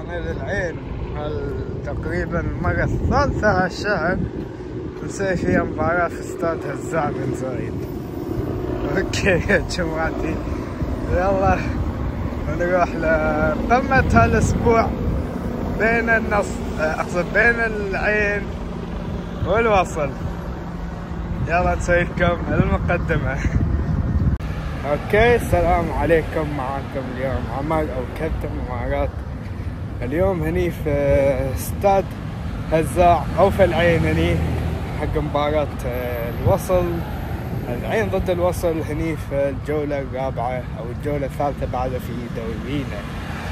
العين تقريبا المرة الثالثة هالشهر نسوي فيها مباراة في استاد هزاع بن زايد. اوكي يا جماعتي، يلا نروح لقمة هالاسبوع بين بين العين والوصل. يلا نسوي لكم المقدمة. اوكي، السلام عليكم، معاكم اليوم عمر او كابتن امارات. اليوم هني في استاد هزاع او في العين هني حق مباراة الوصل، العين ضد الوصل هني في الجولة الرابعة او الجولة الثالثة بعد في دورينا.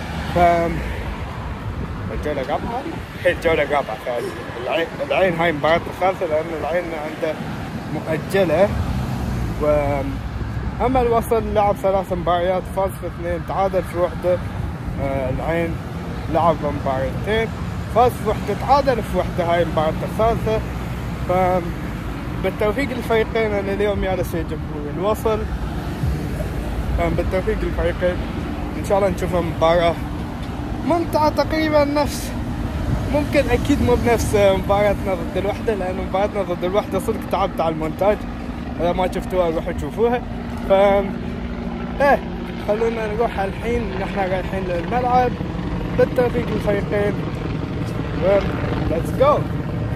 الجولة الرابعة هي الجولة الرابعة. العين هاي مباراة الثالثة لأن العين عنده مؤجلة. أما الوصل لعب 3 مباريات، فاز في 2، تعادل في 1. العين لعب مباراتين، فاز في 1، تعادل في 1. هاي المباراة الثالثة. بالتوفيق للفريقين. أنا اليوم جالس في جمهور الوصل. بالتوفيق للفريقين، إن شاء الله نشوف مباراة ممتعة تقريبا ممكن أكيد مو بنفس مباراتنا ضد الوحدة، لأن مباراتنا ضد الوحدة صدق تعبت على المونتاج. إذا ما شفتوها روحوا تشوفوها. خلونا نروح الحين، نحن رايحين للملعب. بالتوفيق للفريقين. Let's go.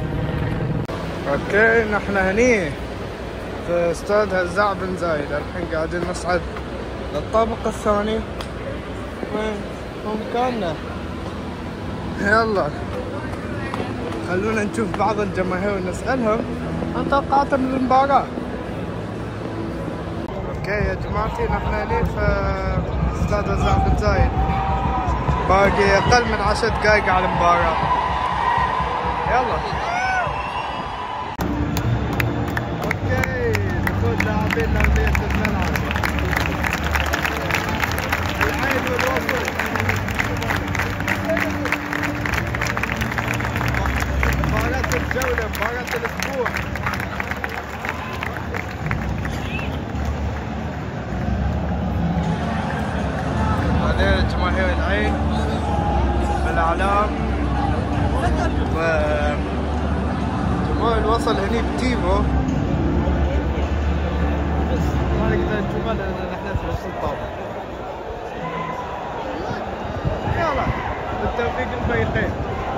اوكي، نحن هني في استاد هزاع بن زايد. الحين قاعدين نصعد للطابق الثاني. وين مكاننا؟ يلا خلونا نشوف بعض الجماهير ونسألهم عن توقعاتهم للمباراة. اوكي يا جماعتي، نحن هني في استاد هزاع بن زايد، باقي اقل من 10 دقايق على المباراة. يلا اوكي، دخول لاعبين لأرضية الملعب. العين والوصل، مباراة الجولة، مباراة الاسبوع. هذول جماهير العين بالاعلام، وجمهور الوصل هني بتيمو. ما نقدر نشوفها لان نحن في نفس الطابق. يلا بالتوفيق للفريقين.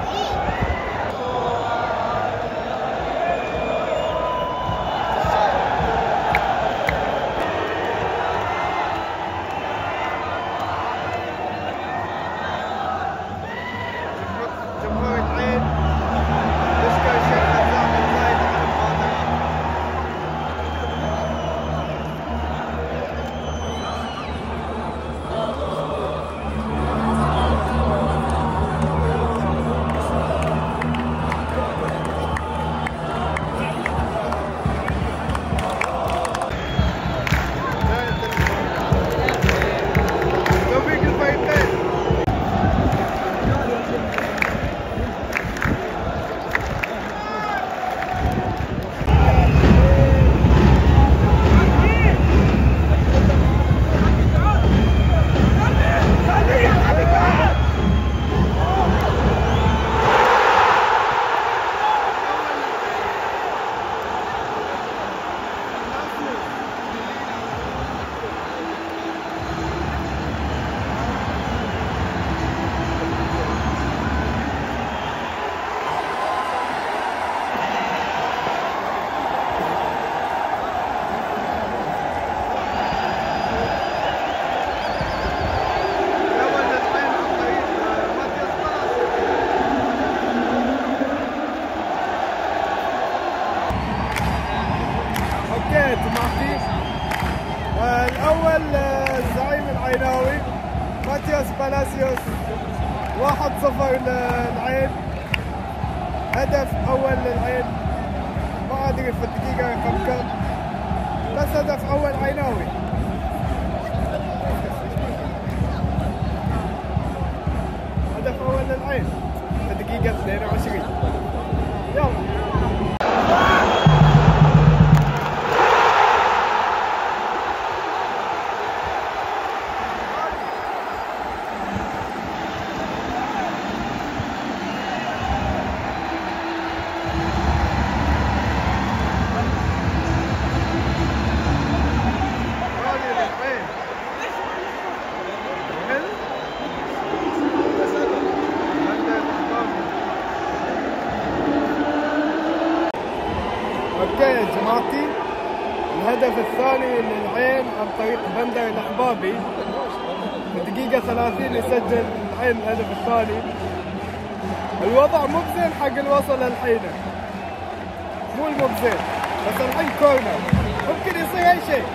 الأول الزعيم العيناوي ماتياس بالاسيوس، 1-0 للعين. هدف أول للعين، ما أدري في الدقيقة رقم كم، بس هدف أول عيناوي. هدف أول للعين في الدقيقة 22. يلا الثاني للعين عن طريق بندر الأحبابي، بدقيقة 30 يسجل العين الهدف الثاني. الوضع مو بزين حق الوصل الحين، مو بزين، بس الحين كورنر ممكن يصير أي شيء.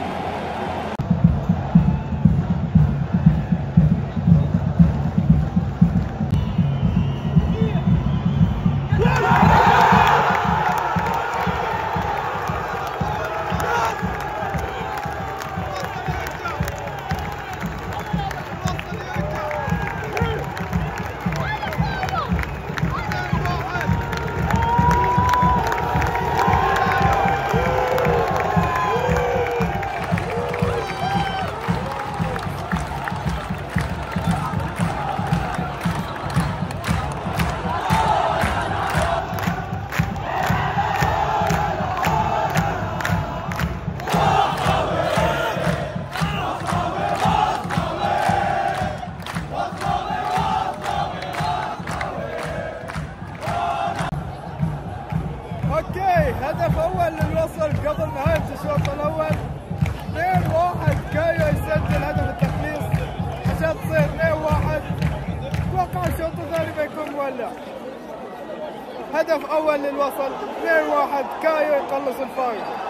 اوكي، هدف اول للوصل قبل نهاية الشوط الاول. 2-1 كايو يسجل هدف التخليص عشان تصير 2-1. اتوقع الشوط الثاني بيكون مولع. هدف اول للوصل 2-1 كايو يخلص الفارق.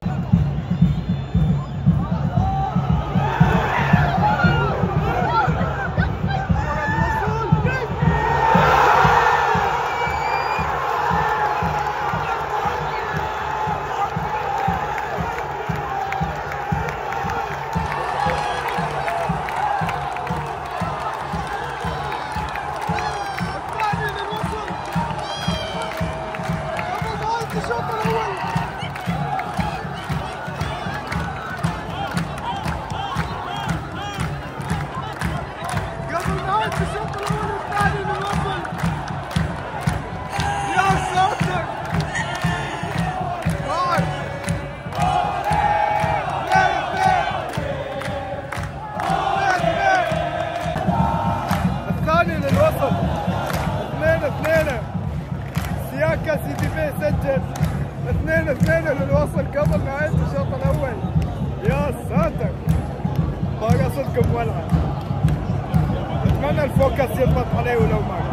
للوصل 2-2. سياكا سي دي بي سجل 2-2 للوصل قبل نهاية الشوط الأول. يا ساتر، باقة صدق مولعة. أتمنى الفوكس يضبط عليه ولو ما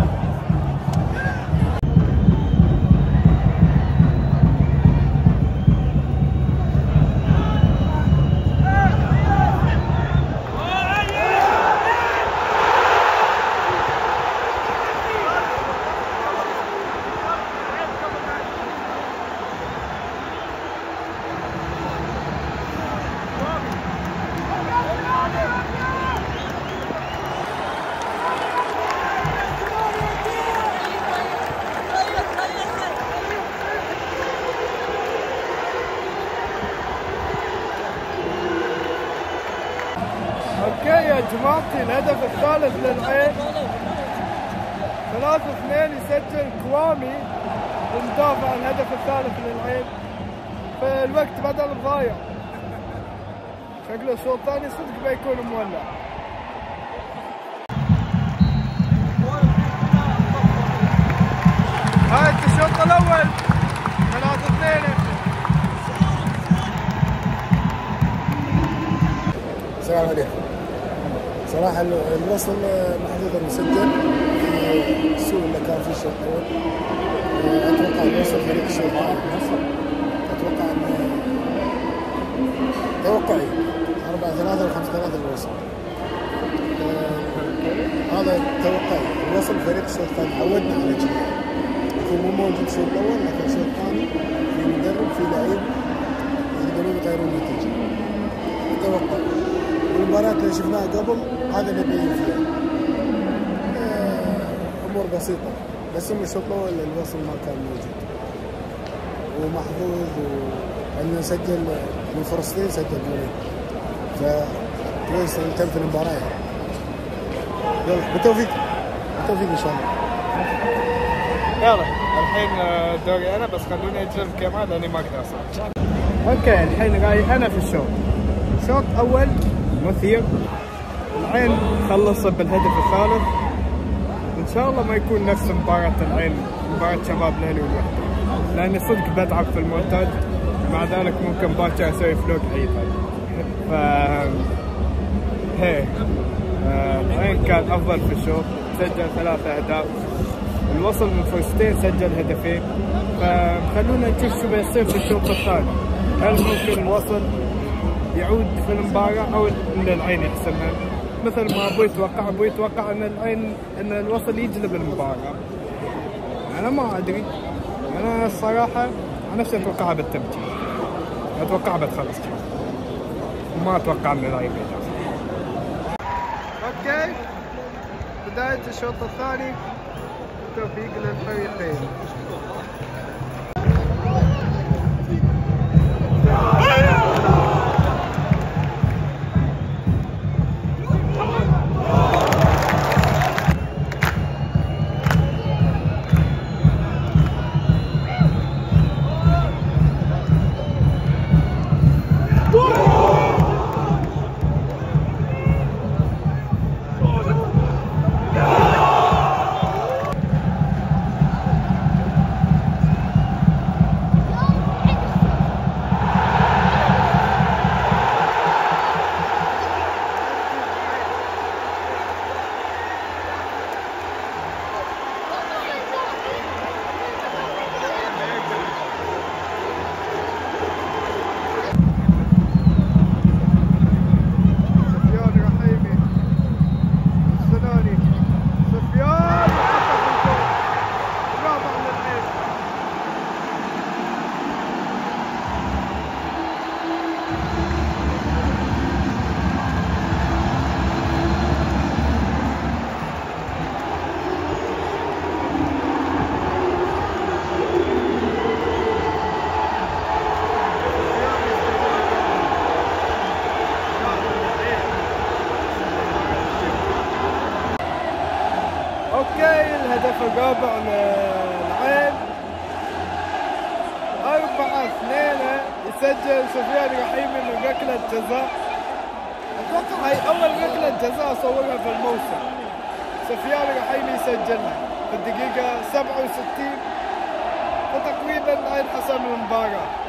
اوكي يا جماعتي، الهدف الثالث للعين 3-2 يسجل كوامي المدافع الهدف الثالث للعين في الوقت بدل ضايع. شكله الشوط الثاني صدق بيكون مولع. هاي الشوط الاول 3-2. السلام عليكم. صراحة الوصل محظوظ مسجل في السوء اللي كان فيه الشوط الأول. أتوقع الوصل فريق الشوط الثاني. أتوقع أنه توقعي 4-3 و5-3 للوصل. هذا توقعي. الوصل فريق الشوط الثاني، عودنا على كذا. يكون مو موجود الشوط الأول، لكن الشوط الثاني في مدرب، في لعيب يقدرون يغيرون النتيجة. أتوقع. والمباراة اللي شفناها قبل هذا نبين فيها امور بسيطة، بس من الشوط الاول الوصل ما كان موجود ومحظوظ، وانه سجل من فرصتين سجل جولين، فكويس انه تم في المباراة. يلا بالتوفيق، بالتوفيق ان شاء الله. يلا الحين دوري انا، بس خلوني اجرب كمان لاني ما اقدر اصلا. اوكي، الحين رايح انا في الشوط. شوط اول مثير، العين خلص بالهدف الثالث. ان شاء الله ما يكون نفس مباراة العين، مباراة شباب الاهلي والوحدة، لاني صدق بتعب في المعتاد. مع ذلك ممكن باكر اسوي فلوق ايضا. ف هيك العين كان افضل في الشوط، سجل 3 اهداف، الوصل من فرصتين سجل هدفين. فخلونا نشوف شو بيصير في الشوط الثاني. هل ممكن الوصل يعود في المباراة او ان العين يحسمها؟ مثل ما ابوي يتوقع ان الوصل يجلب المباراة. انا ما ادري، انا الصراحة نفسي اتوقعها بالتمجيد، اتوقعها بتخلص، ما اتوقع ان العين يدافع. اوكي، بداية الشوط الثاني، توفيق للفريقين. اوكي، الهدف الرابع للعين، 4-2 يسجل سفيان رحيمي من ركلة جزاء. اتوقع هي اول ركلة جزاء صورها في الموسم، سفيان رحيمي يسجلها في الدقيقة 67، فتقريبا العين حسم المباراة.